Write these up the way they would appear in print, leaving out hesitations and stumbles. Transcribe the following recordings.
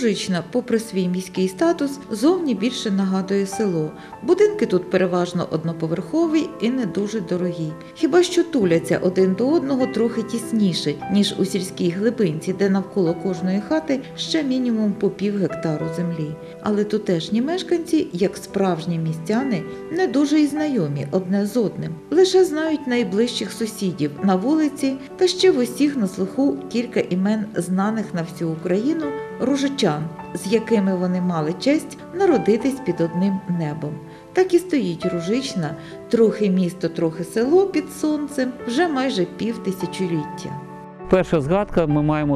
Ружична, попри свій міський статус, зовні більше нагадує село. Будинки тут переважно одноповерхові і не дуже дорогі. Хіба що туляться один до одного трохи тісніше, ніж у сільській глибинці, де навколо кожної хати ще мінімум по пів гектару землі. Але тутешні мешканці, як справжні містяни, не дуже й знайомі одне з одним. Лише знають найближчих сусідів на вулиці та ще в усіх на слуху кілька імен знаних на всю Україну ружичан, з якими вони мали честь народитись під одним небом. Так і стоїть Ружична, трохи місто, трохи село під сонцем, вже майже півтисячоліття. Перша згадка ми маємо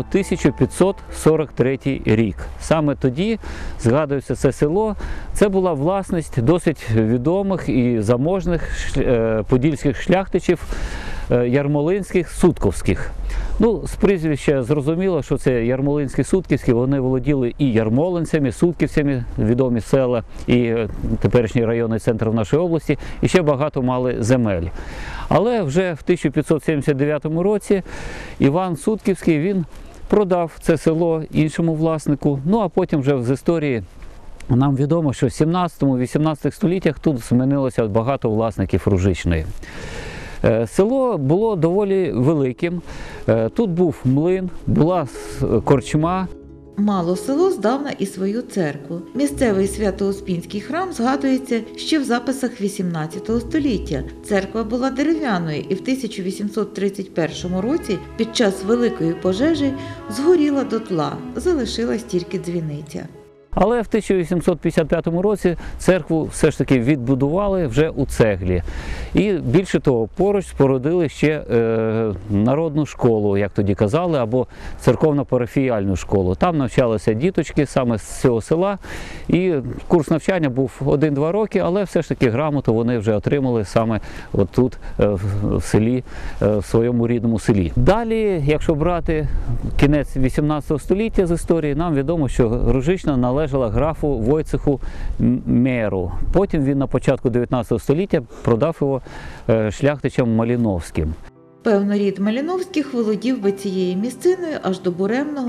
1543 рік. Саме тоді згадується це село. Це була власність досить відомих і заможних подільських шляхтичів ярмолинських, сутковських. З прізвища зрозуміло, що це ярмолинські, сутковські, вони володіли і ярмолинцями, сутківцями, відомі села, і теперішній районний центр в нашій області, і ще багато мали земель. Але вже в 1579 році Іван Сутківський, він продав це село іншому власнику, а потім вже з історії нам відомо, що в 17-18 століттях тут змінилося багато власників Ружичної. Село було доволі великим, тут був млин, була корчма. Мало село здавна і свою церкву. Місцевий Свято-Успінський храм згадується ще в записах XVIII століття. Церква була дерев'яною і в 1831 році під час Великої пожежі згоріла дотла, залишилась тільки дзвіниця. Але в 1855 році церкву все ж таки відбудували вже у цеглі. І більше того, поруч спорудили ще народну школу, як тоді казали, або церковно-парафіяльну школу. Там навчалися діточки саме з цього села. І курс навчання був 1-2 роки, але все ж таки грамоту вони вже отримали саме тут, в селі, в своєму рідному селі. Далі, якщо брати кінець 18 століття з історії, нам відомо, що Ружична належала графу Войцеху Меру. Потім він на початку 19 століття продав його шляхтичам Маліновським. Певно, рід Маліновських володів би цією місциною аж до буремного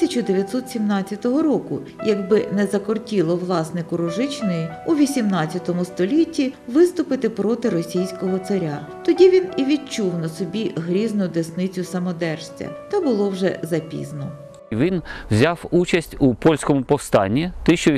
1917 року, якби не закортіло власнику Ружичної у 18 столітті виступити проти російського царя. Тоді він і відчув на собі грізну десницю самодержця. Та було вже запізно. Він взяв участь у польському повстанні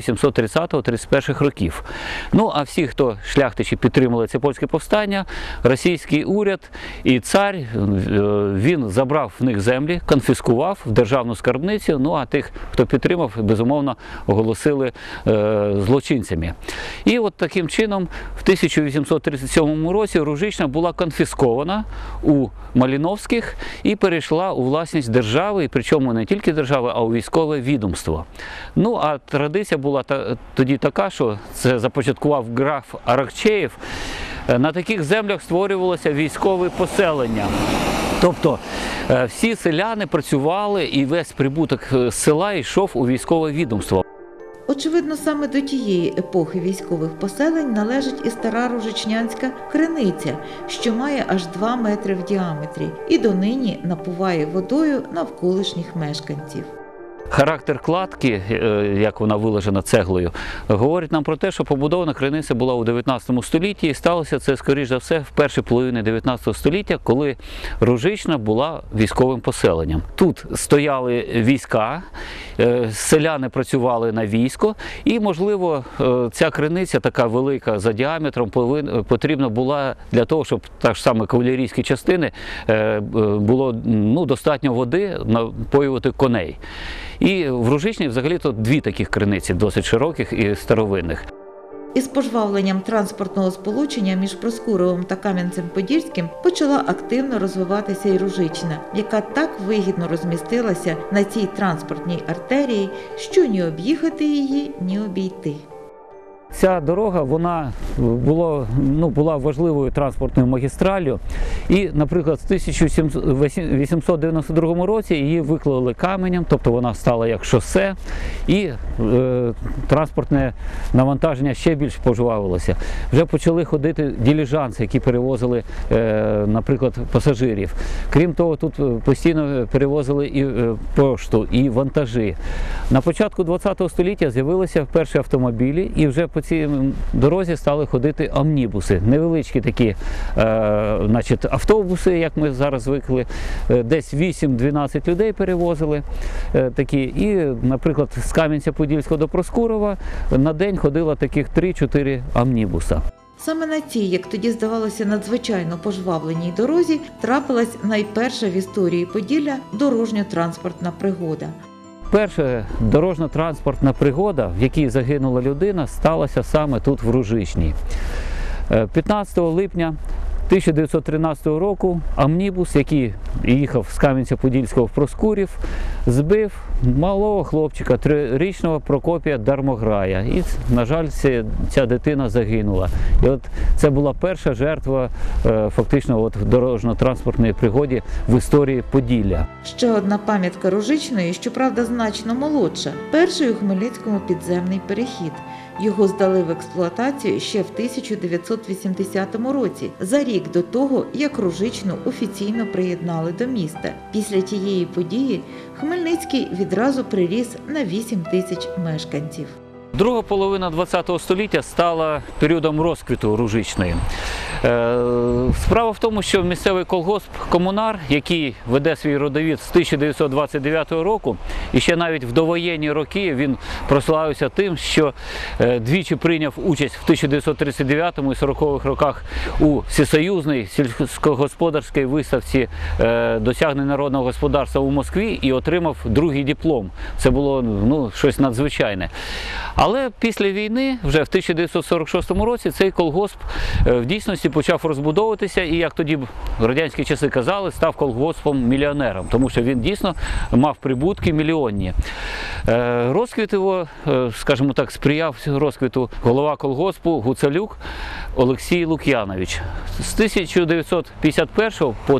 1830-31 років. А всі, хто шляхтичі підтримали це польське повстання, російський уряд і цар, він забрав в них землі, конфіскував в державну скарбницю, а тих, хто підтримав, безумовно, оголосили злочинцями. І от таким чином в 1837 році Ружична була конфіскована у Маліновських і перейшла у власність держави, і причому не тільки держави, а у військове відомство. А традиція була тоді така, що це започаткував граф Аракчеєв. На таких землях створювалося військове поселення. Тобто всі селяни працювали і весь прибуток села йшов у військове відомство. Очевидно, саме до тієї епохи військових поселень належить і стара ружичнянська криниця, що має аж 2 метри в діаметрі і донині напуває водою навколишніх мешканців. Характер кладки, як вона виложена цеглою, говорить нам про те, що побудована криниця була у 19 столітті, і сталося це, скоріш за все, в першій половині 19 століття, коли Ружична була військовим поселенням. Тут стояли війська, селяни працювали на військо, і, можливо, ця криниця, така велика за діаметром, потрібна була для того, щоб так ж саме кавалерійські частини було достатньо води напоювати коней. І в Ружичні взагалі-то 2 таких криниці, досить широких і старовинних. Із пожвавленням транспортного сполучення між Проскуровим та Кам'янцем-Подільським почала активно розвиватися і Ружична, яка так вигідно розмістилася на цій транспортній артерії, що ні об'їхати її, ні обійти. Ця дорога вона була важливою транспортною магістраллю. І, наприклад, в 1892 році її виклали каменем, тобто вона стала як шосе, і транспортне навантаження ще більш пожвавилося. Вже почали ходити диліжанси, які перевозили, наприклад, пасажирів. Крім того, тут постійно перевозили і пошту, і вантажі. На початку ХХ століття з'явилися перші автомобілі, і вже по цій дорозі стали ходити омнібуси, невеличкі такі автобуси, як ми зараз звикли, десь 8-12 людей перевозили такі. І, наприклад, з Кам'янця-Подільського до Проскурова на день ходило таких 3-4 омнібуса. Саме на цій, як тоді здавалося, надзвичайно пожвавленій дорозі трапилась найперша в історії Поділля дорожньо-транспортна пригода. Перша дорожньо-транспортна пригода, в якій загинула людина, сталася саме тут, в Ружичній. 15 липня 1913 року омнібус, який їхав з Кам'янця-Подільського в Проскурів, збив малого хлопчика, 3-річного Прокопія Дармограя. І, на жаль, ця дитина загинула. І от це була перша жертва фактично в дорожньо-транспортній пригоді в історії Поділля. Ще одна пам'ятка Ружичної, щоправда, значно молодша. Перший у Хмельницькому підземний перехід. Його здали в експлуатацію ще в 1980 році, за рік до того, як Ружичну офіційно приєднали до міста. Після тієї події Хмельницький відразу приріс на 8 тисяч мешканців. Друга половина ХХ століття стала періодом розквіту Ружичної. Справа в тому, що місцевий колгосп «Комунар», який веде свій родовід з 1929 року, і ще навіть в довоєнні роки він прославився тим, що двічі прийняв участь в 1939 і 40-х роках у всесоюзній сільськогосподарській виставці досягнень народного господарства у Москві і отримав другий диплом. Це було щось надзвичайне. Але після війни, вже в 1946 році, цей колгосп в дійсності почав розбудовуватися і, як тоді в радянські часи казали, став колгоспом-мільйонером, тому що він дійсно мав прибутки мільйонні. Розквіт його, скажімо так, сприяв розквіту голова колгоспу Гуцалюк Олексій Лук'янович. З 1951 по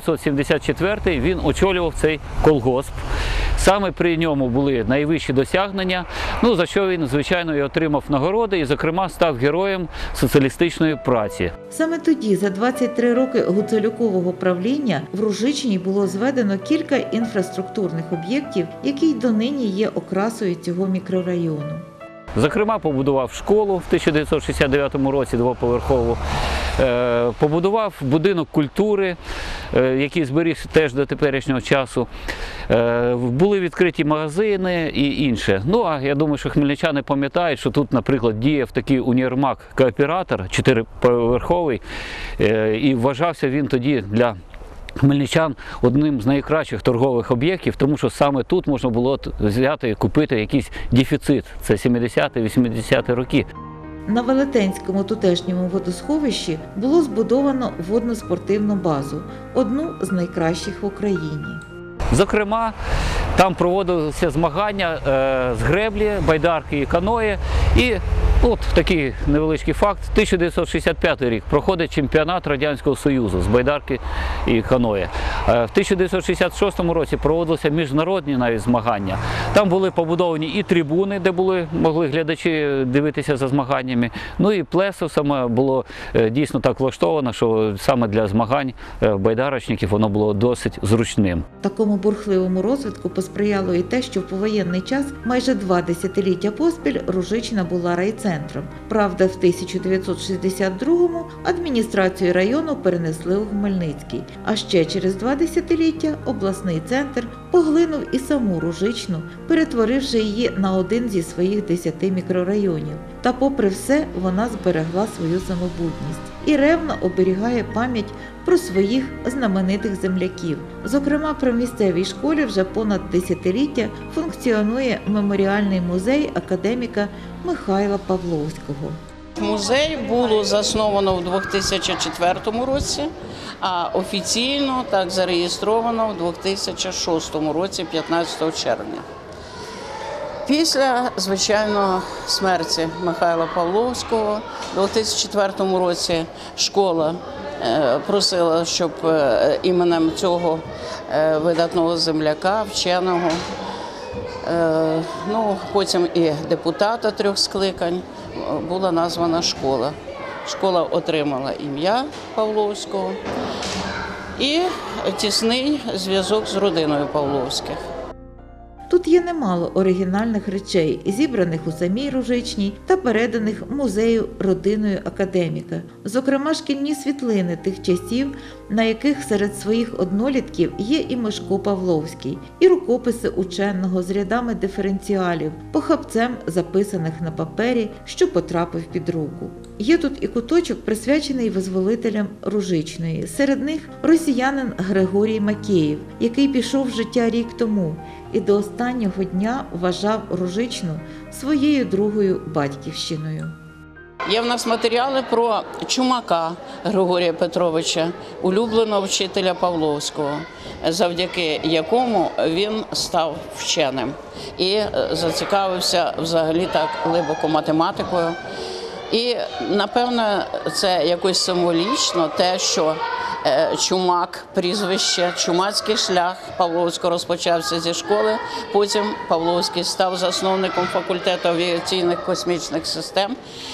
1974 він очолював цей колгосп. Саме при ньому були найвищі досягнення, за що він, звичайно, і отримав нагороди, і, зокрема, став героєм соціалістичної праці. Саме тоді, за 23 роки гуцалюкового правління, в Ружичній було зведено кілька інфраструктурних об'єктів, які й донині є окрасою цього мікрорайону. Зокрема, побудував школу в 1969 році двоповерхову, побудував будинок культури, який зберігся теж до теперішнього часу. Були відкриті магазини і інше. А я думаю, що хмельничани пам'ятають, що тут, наприклад, діяв такий універмаг «Кооператор», 4-поверховий, і вважався він тоді для хмельничан одним з найкращих торгових об'єктів, тому що саме тут можна було взяти і купити якийсь дефіцит. Це 70-80-ті роки. На Велетенському тутешньому водосховищі було збудовано водно-спортивну базу, одну з найкращих в Україні. Зокрема, там проводилися змагання з греблі, байдарки і каної. І такий невеличкий факт. 1965 рік проходить чемпіонат Радянського Союзу з байдарки і каної. В 1966 році проводилися міжнародні навіть змагання. Там були побудовані і трибуни, де могли глядачі дивитися за змаганнями. І плесо саме було дійсно так влаштовано, що саме для змагань байдарочників воно було досить зручним. Такому бурхливому розвитку посприяло і те, що в повоєнний час майже 2 десятиліття поспіль Ружична була райцентром. Правда, в 1962-му адміністрацію району перенесли у Хмельницький. А ще через 2 десятиліття обласний центр поглинув і саму Ружичну, перетворивши її на один зі своїх 10 мікрорайонів. Та попри все, вона зберегла свою самобутність і ревно оберігає пам'ять про своїх знаменитих земляків. Зокрема, при місцевій школі вже понад десятиліття функціонує меморіальний музей академіка Михайла Павловського. Музей було засновано в 2004 році, а офіційно так зареєстровано в 2006 році, 15 червня. Після, звичайно, смерті Михайла Павловського у 2004 році школа просила, щоб іменем цього видатного земляка, вченого, потім і депутата 3 скликань, була названа школа. Школа отримала ім'я Павловського і тісний зв'язок з родиною Павловських. Тут є немало оригінальних речей, зібраних у самій Ружичній та переданих музею родиною академіка. Зокрема, шкільні світлини тих часів, на яких серед своїх однолітків є і Мишко Павловський, і рукописи ученого з рядами диференціалів, похапцем записаних на папері, що потрапив під руку. Є тут і куточок, присвячений визволителям Ружичної. Серед них росіянин Григорій Макеєв, який пішов з життя рік тому і до останнього дня вважав Ружичну своєю другою батьківщиною. Є в нас матеріали про Чумака Григорія Петровича, улюбленого вчителя Павловського, завдяки якому він став вченим і зацікавився взагалі так глибоко математикою. І, напевно, це якось символічно те, що Чумак, прізвище, чумацький шлях Павловського розпочався зі школи, потім Павловський став засновником факультету авіаційних космічних систем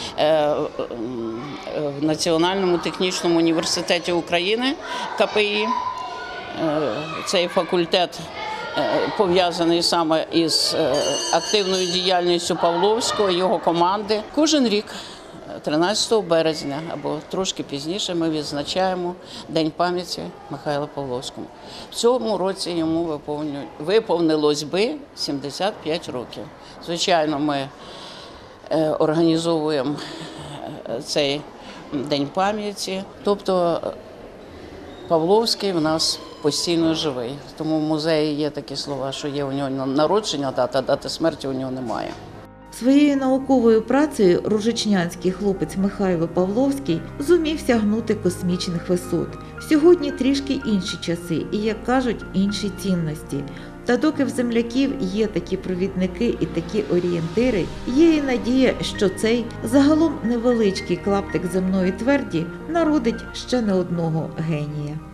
в Національному технічному університеті України, КПІ. Цей факультет пов'язаний саме із активною діяльністю Павловського, його команди. Кожен рік 13 березня або трошки пізніше ми відзначаємо День пам'яті Михайла Павловського. В цьому році йому виповнилось би 75 років. Звичайно, ми організовуємо цей День пам'яті. Тобто Павловський в нас постійно живий. Тому в музеї є такі слова, що є у нього народження дата, дати смерті у нього немає. Своєю науковою працею ружичнянський хлопець Михайло Павловський зумів сягнути космічних висот. Сьогодні трішки інші часи і, як кажуть, інші цінності. Та доки в земляків є такі провідники і такі орієнтири, є і надія, що цей загалом невеличкий клаптик земної тверді народить ще не одного генія.